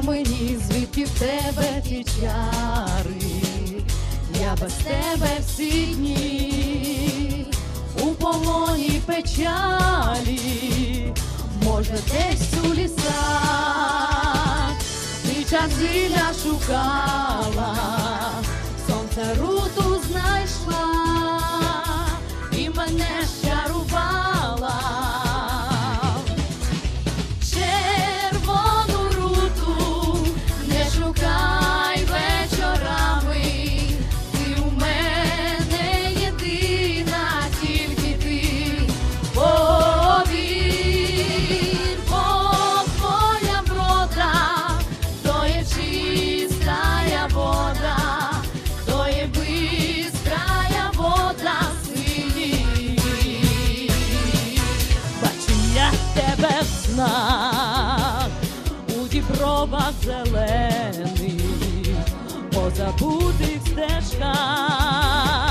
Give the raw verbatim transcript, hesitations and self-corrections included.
мені, звідки в тебе ті чари, я без тебе всі дні у полоні печалі, може десь у лісах ти часиля шукала, сонце руту знайшла і мене щарувала. Червону руту не шукай вечорами, ти у мене єдина, тільки ти. Повір, бо твоя врода, то є чистая вода, то є бистрая вода синій. Бачу я тебе в снах, у дібровах зелених, по забутих стежках.